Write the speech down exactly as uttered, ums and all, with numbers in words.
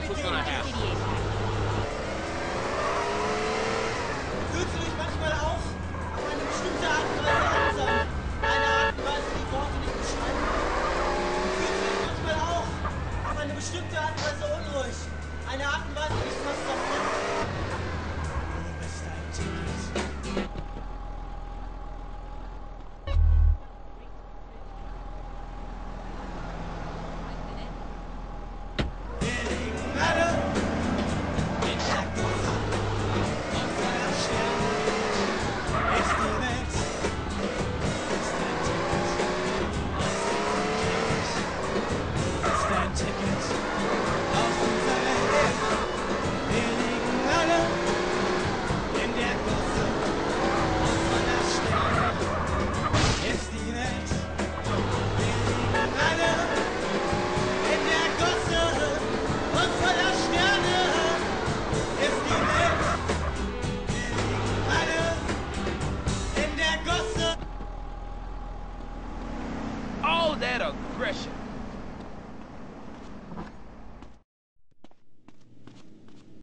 that's what's gonna happen. Fühlst du dich manchmal auch auf eine bestimmte Art und Weise einsam? Eine Art und Weise, die Worte nicht beschreiben können? Fühlst du dich manchmal auch auf eine bestimmte Art und Weise unruhig? Eine Art und Weise, die dich fast